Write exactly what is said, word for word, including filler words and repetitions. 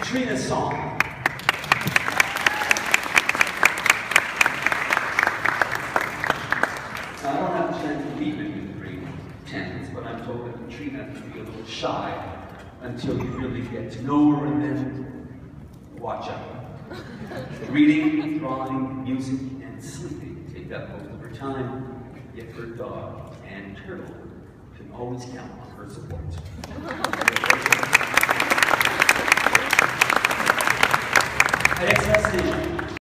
Katryna's song. Now, I don't have a chance to meet many of the great tenants, but I'm told that Katryna can be a little shy until you really get to know her, and then watch out. Reading, drawing, music, and sleeping take up most of her time, yet her dog and turtle can always count on her support. At Excel Station,